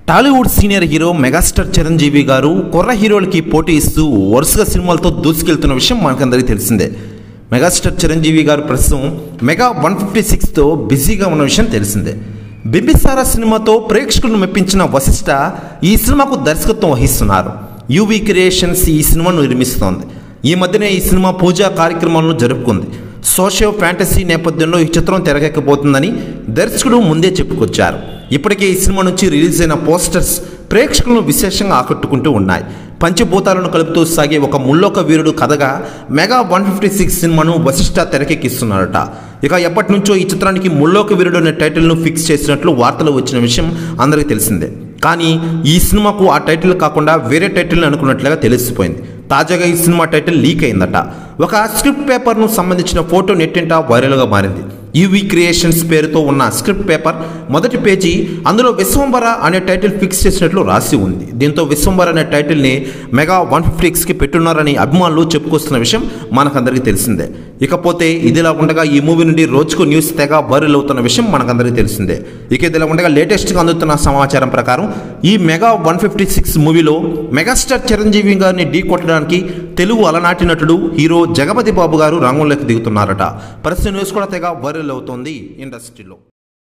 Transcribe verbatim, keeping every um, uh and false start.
Tollywood senior hero megastar Chiranjeevi గారు కుర్ర హీరోలకి పోటీ ఇస్తూ వరుసగా సినిమాలతో దూసుకెళ్తున్న విషయం మనకందరికీ తెలిసిందే. మెగాస్టార్ చిరంజీవి గారు ప్రస్తుతం మెగా వన్ ఫిఫ్టీ సిక్స్తో బిజీగా ఉన్న విషయం తెలిసిందే. బింబిసారా సినిమాతో ప్రేక్షకులను మెప్పించిన వశిష్ఠ ఈ సినిమాకు దర్శకత్వం వహిస్తున్నారు. యూవీ క్రియేషన్స్ ఈ సినిమాను నిర్మిస్తోంది. ఈ మధ్యనే ఈ సినిమా పూజా కార్యక్రమాలను జరుపుకుంది. సోషియో ఫ్యాంటసీ నేపథ్యంలో ఈ చిత్రం తెరకెక్కబోతుందని దర్శకుడు ముందే చెప్పుకొచ్చారు. ఇప్పటికే ఈ సినిమా నుంచి రిలీజ్ అయిన పోస్టర్స్ ప్రేక్షకులను విశేషంగా ఆకట్టుకుంటూ ఉన్నాయి. పంచభూతాలను కలుపుతూ సాగే ఒక ముల్లోక వీరుడు కథగా మెగా వన్ ఫిఫ్టీ సిక్స్ సినిమాను వశిష్ఠ తెరకెక్కిస్తున్నారట. ఇక ఎప్పటి నుంచో ఈ చిత్రానికి ముల్లోక వీరుడు అనే టైటిల్ను ఫిక్స్ చేసినట్లు వార్తలు వచ్చిన విషయం అందరికీ తెలిసిందే. కానీ ఈ సినిమాకు ఆ టైటిల్ కాకుండా వేరే టైటిల్ని అనుకున్నట్లుగా తెలిసిపోయింది. తాజాగా ఈ సినిమా టైటిల్ లీక్ అయిందట. ఒక స్క్రిప్ట్ పేపర్ను సంబంధించిన ఫోటో నెట్టింట వైరల్గా మారింది. యూవీ క్రియేషన్స్ పేరుతో ఉన్న స్క్రిప్ట్ పేపర్ మొదటి పేజీ అందులో విశ్వంబర అనే టైటిల్ ఫిక్స్ చేసినట్లు రాసి ఉంది. దీంతో విశ్వంబర అనే టైటిల్ని మెగా వన్ ఫిఫ్టీ సిక్స్కి పెట్టున్నారని అభిమానులు చెప్పుకొస్తున్న విషయం మనకందరికీ తెలిసిందే. ఇకపోతే ఇదిలా ఉండగా ఈ మూవీ నుండి రోజుకు న్యూస్ తెగ వైరల్ అవుతున్న విషయం మనకందరికీ తెలిసిందే. ఇక ఇదిలా ఉండగా లేటెస్ట్గా అందుతున్న సమాచారం ప్రకారం ఈ మెగా వన్ ఫిఫ్టీ సిక్స్ మూవీలో మెగాస్టార్ చిరంజీవి గారిని ఢీ కొట్టడానికి తెలుగు అలనాటి నటుడు హీరో జగపతి బాబు గారు రంగంలోకి దిగుతున్నారట. పరిస్థితి న్యూస్ కూడా తెగ వైరల్ అవుతోంది ఇండస్ట్రీలో.